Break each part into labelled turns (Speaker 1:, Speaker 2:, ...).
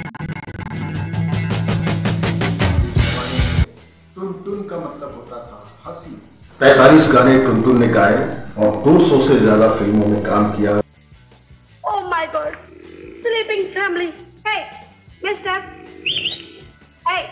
Speaker 1: टुनटुन का मतलब होता था हंसी। 45 गाने टुनटुन ने गाए और 200 से ज्यादा फिल्मों में काम किया।
Speaker 2: Oh my God, sleeping family. Hey, Mister. Hey.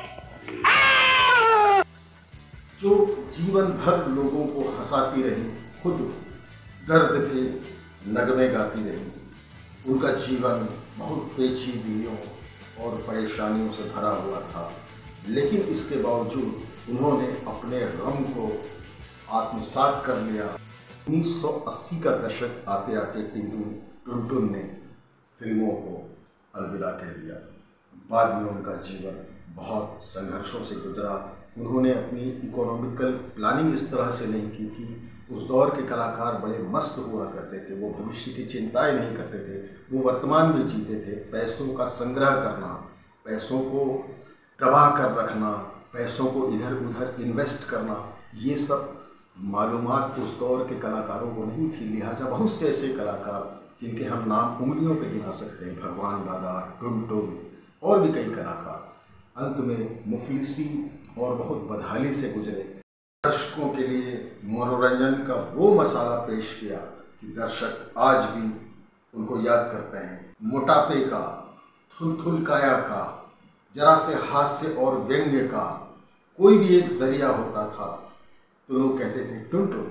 Speaker 1: जो जीवन भर लोगों को हंसाती रही, खुद दर्द के नगमे गाती रही। उनका जीवन बहुत पेचीदगियों और परेशानियों से भरा हुआ था, लेकिन इसके बावजूद उन्होंने अपने गम को आत्मसात कर लिया। 1980 का दशक आते आते टुनटुन ने फिल्मों को अलविदा कह दिया। बाद में उनका जीवन बहुत संघर्षों से गुजरा। उन्होंने अपनी इकोनॉमिकल प्लानिंग इस तरह से नहीं की थी। उस दौर के कलाकार बड़े मस्त हुआ करते थे, वो भविष्य की चिंताएं नहीं करते थे, वो वर्तमान में जीते थे। पैसों का संग्रह करना, पैसों को दबा कर रखना, पैसों को इधर उधर इन्वेस्ट करना, ये सब मालूमात उस दौर के कलाकारों को नहीं थी। लिहाजा बहुत से ऐसे कलाकार जिनके हम नाम उंगलियों पे गिना सकते हैं, भगवान दादा, टुनटुन और भी कई कलाकार, अंत में मुफलिसी और बहुत बदहाली से गुजरे। दर्शकों के लिए मनोरंजन का वो मसाला पेश किया कि दर्शक आज भी उनको याद करते हैं। मोटापे का, थुलथुल काया का, जरा से हास्य और व्यंग्य का कोई भी एक जरिया होता था तो लोग कहते थे टुनटुन।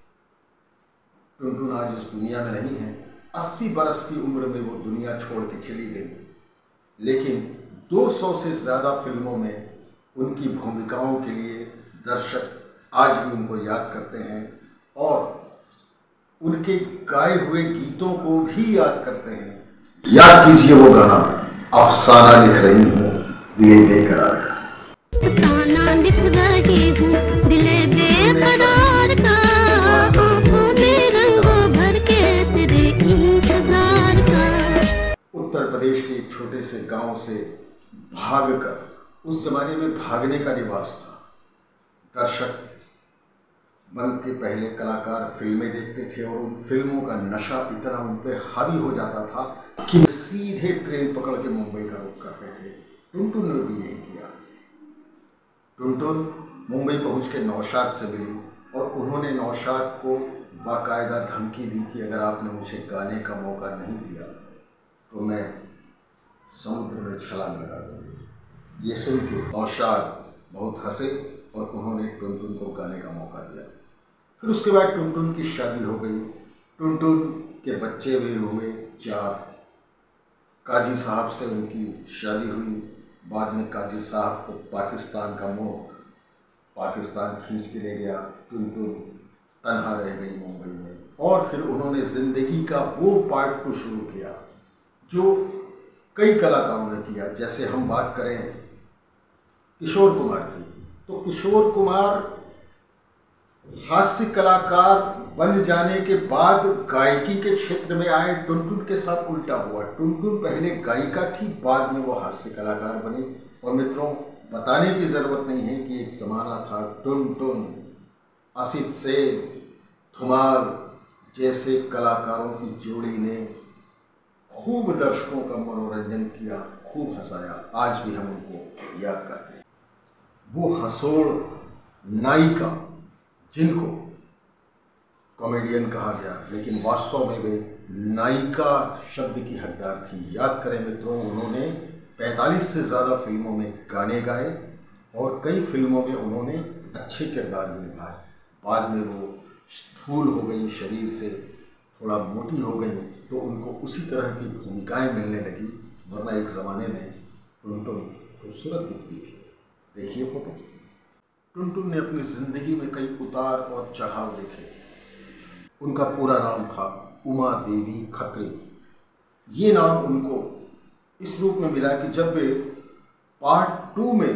Speaker 1: टुनटुन आज इस दुनिया में नहीं है। 80 बरस की उम्र में वो दुनिया छोड़ के चली गई, लेकिन 200 से ज़्यादा फिल्मों में उनकी भूमिकाओं के लिए दर्शक आज भी उनको याद करते हैं और उनके गाए हुए गीतों को भी याद करते हैं। याद कीजिए वो गाना, अफसाना लिख रही हूँ दिले बेकरार का।
Speaker 3: अफसाना लिख रही हूँ दिले बेकरार का, आँखों में रंगों भर के तेरे इंतजार का।
Speaker 1: उत्तर प्रदेश के एक छोटे से गांव से भागकर, उस जमाने में भागने का लिबास था। दर्शक बन के पहले कलाकार फिल्में देखते थे और उन फिल्मों का नशा इतना उन पर हावी हो जाता था कि सीधे ट्रेन पकड़ के मुंबई का रुख करते थे। टुनटुन ने भी यही किया। टुनटुन मुंबई पहुंच के नौशाद से मिली और उन्होंने नौशाद को बाकायदा धमकी दी कि अगर आपने मुझे गाने का मौका नहीं दिया तो मैं समुद्र में छलांग लगा दूंगी। ये सुन के नौशाद बहुत हंसे और उन्होंने टुनटुन को गाने का मौका दिया। फिर उसके बाद टुनटुन की शादी हो गई। टुनटुन के बच्चे भी हुए 4। काजी साहब से उनकी शादी हुई। बाद में काजी साहब को पाकिस्तान का मोह पाकिस्तान खींच के ले गया। टुनटुन तन्हा रह गई मुंबई में और फिर उन्होंने ज़िंदगी का वो पार्ट 2 शुरू किया जो कई कलाकारों ने किया। जैसे हम बात करें किशोर कुमार की, तो किशोर कुमार हास्य कलाकार बन जाने के बाद गायकी के क्षेत्र में आए। टुनटुन के साथ उल्टा हुआ। टुनटुन पहले गायिका थी, बाद में वो हास्य कलाकार बनी। और मित्रों, बताने की ज़रूरत नहीं है कि एक ज़माना था टुनटुन, असित सेन, धुमाल जैसे कलाकारों की जोड़ी ने खूब दर्शकों का मनोरंजन किया, खूब हंसाया। आज भी हम उनको याद करते हैं। वो हंसोड़ नायिका जिनको कॉमेडियन कहा गया, लेकिन वास्तव में वे नायिका शब्द की हकदार थी। याद करें मित्रों, उन्होंने 45 से ज़्यादा फिल्मों में गाने गाए और कई फिल्मों में उन्होंने अच्छे किरदार भी निभाए। बाद में वो स्थूल हो गई, शरीर से थोड़ा मोटी हो गई, तो उनको उसी तरह की भूमिकाएं मिलने लगी। वरना एक ज़माने में टुनटुन खूबसूरत दिखती थी। देखिए फोटो। टुनटुन ने अपनी ज़िंदगी में कई उतार और चढ़ाव देखे। उनका पूरा नाम था उमा देवी खत्री। ये नाम उनको इस रूप में मिला कि जब वे पार्ट 2 में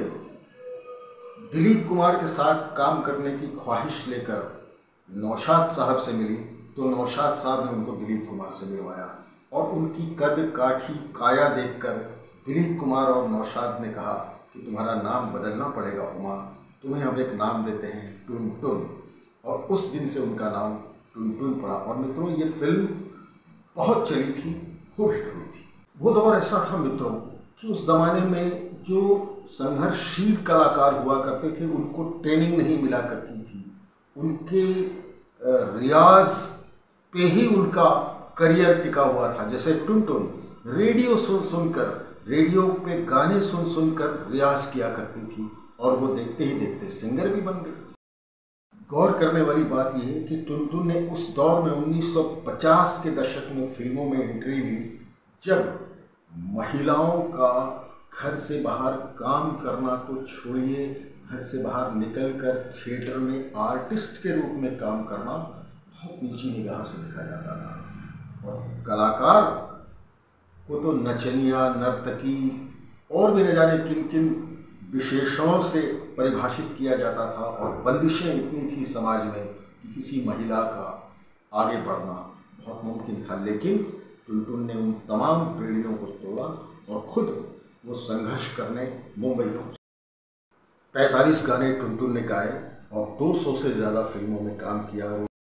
Speaker 1: दिलीप कुमार के साथ काम करने की ख्वाहिश लेकर नौशाद साहब से मिली, तो नौशाद साहब ने उनको दिलीप कुमार से मिलवाया और उनकी कद काठी काया देखकर दिलीप कुमार और नौशाद ने कहा कि तुम्हारा नाम बदलना पड़ेगा उमा, तुम्हें हम एक नाम देते हैं टुनटुन। और उस दिन से उनका नाम टुनटुन पड़ा। और मित्रों, ये फिल्म बहुत चली थी, खूब हिट हुई थी। वो दौर ऐसा था मित्रों कि उस ज़माने में जो संघर्षशील कलाकार हुआ करते थे उनको ट्रेनिंग नहीं मिला करती थी, उनके रियाज पे ही उनका करियर टिका हुआ था। जैसे टुनटुन रेडियो सुनकर, रेडियो पे गाने सुनकर रियाज किया करती थी और वो देखते ही देखते सिंगर भी बन गई। गौर करने वाली बात यह है कि टुनटुन ने उस दौर में 1950 के दशक में फिल्मों में एंट्री ली जब महिलाओं का घर से बाहर काम करना तो छोड़िए, घर से बाहर निकलकर थिएटर में आर्टिस्ट के रूप में काम करना बहुत नीची निगाह से देखा जाता था। और कलाकार को तो नचनिया, नर्तकी और भी न जाने किन किन विशेषणों से परिभाषित किया जाता था और बंदिशें इतनी थी समाज में कि किसी महिला का आगे बढ़ना बहुत मुमकिन था। लेकिन टुनटुन ने उन तमाम बेड़ियों को तोड़ा और खुद वो संघर्ष करने मुंबई पहुंचे। 45 गाने टुनटुन ने गाए और 200 से ज़्यादा फिल्मों में काम किया।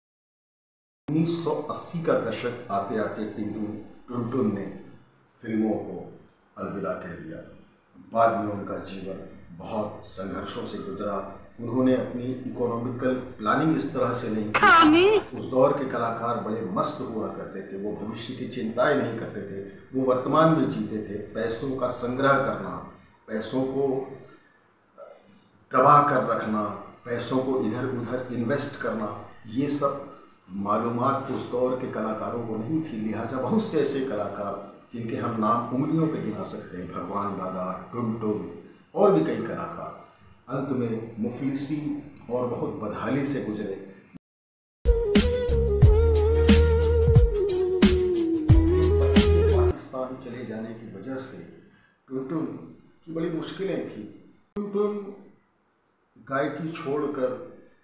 Speaker 1: 1980 का दशक आते आते टुनटुन ने फिल्मों को अलविदा कह दिया। बाद में उनका जीवन बहुत संघर्षों से गुजरा। उन्होंने अपनी इकोनॉमिकल प्लानिंग इस तरह से नहीं की। उस दौर के कलाकार बड़े मस्त हुआ करते थे, वो भविष्य की चिंताएं नहीं करते थे, वो वर्तमान में जीते थे। पैसों का संग्रह करना, पैसों को दबा कर रखना, पैसों को इधर उधर इन्वेस्ट करना, ये सब मालूमात उस दौर के कलाकारों को नहीं थी। लिहाजा बहुत से ऐसे कलाकार जिनके हम नाम उंगलियों पे गिना सकते हैं, भगवान दादा, टुनटुन और भी कई कलाकार, अंत में मुफलिसी और बहुत बदहाली से गुजरे। पाकिस्तान चले जाने की वजह से टुनटुन की बड़ी मुश्किलें थी। टुनटुन गायकी छोड़कर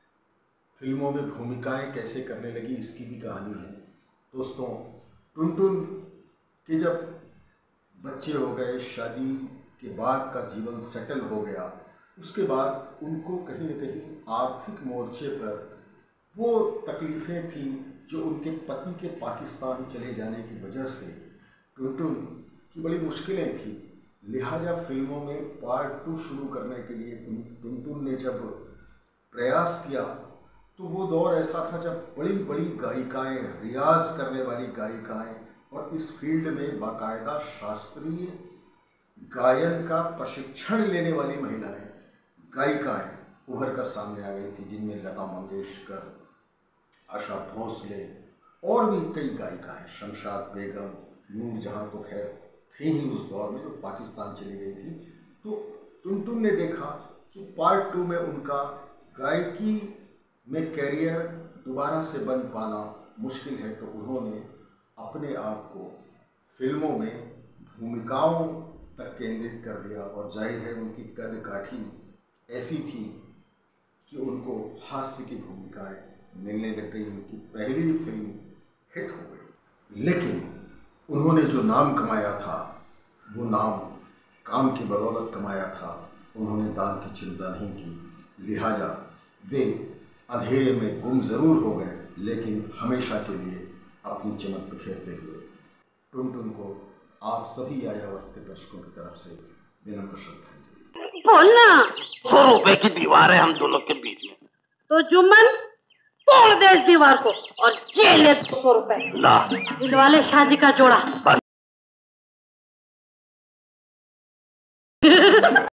Speaker 1: फिल्मों में भूमिकाएं कैसे करने लगी, इसकी भी कहानी है। दोस्तों, टुनटुन कि जब बच्चे हो गए, शादी के बाद का जीवन सेटल हो गया, उसके बाद उनको कहीं न कहीं आर्थिक मोर्चे पर वो तकलीफ़ें थी जो उनके पति के पाकिस्तान चले जाने की वजह से टुनटुन की बड़ी मुश्किलें थी। लिहाजा फिल्मों में पार्ट 2 शुरू करने के लिए टुनटुन ने जब प्रयास किया तो वो दौर ऐसा था जब बड़ी बड़ी गायिकाएँ, रियाज करने वाली गायिकाएँ और इस फील्ड में बाकायदा शास्त्रीय गायन का प्रशिक्षण लेने वाली महिलाएं, गायिकाएं उभर कर सामने आ गई थी, जिनमें लता मंगेशकर, आशा भोसले और भी कई गायिकाएं, शमशाद बेगम, नूरजहां तो खैर थी ही उस दौर में जो पाकिस्तान चली गई थी। तो टुनटुन ने देखा कि पार्ट 2 में उनका गायकी में कैरियर दोबारा से बन पाना मुश्किल है, तो उन्होंने अपने आप को फिल्मों में भूमिकाओं तक केंद्रित कर दिया। और जाहिर है उनकी कद काठी ऐसी थी कि उनको हास्य की भूमिकाएं मिलने लग गई। उनकी पहली फिल्म हिट हो गई, लेकिन उन्होंने जो नाम कमाया था वो नाम काम की बदौलत कमाया था। उन्होंने दाम की चिंता नहीं की। लिहाजा वे अंधेरे में गुम जरूर हो गए, लेकिन हमेशा के लिए अपनी चमक बिखेरते हुए। टुनटुन को आप सभी आयावर्त के दर्शकों की तरफ से विनम्र श्रद्धांजलि।
Speaker 2: बोलना।
Speaker 4: 100 रुपए की दीवार है हम दोनों के बीच में।
Speaker 2: तो जुम्मन तोड़ दे इस दीवार को और ये ले 200 रुपए।
Speaker 4: ला।
Speaker 2: दिलवाले शादी का जोड़ा।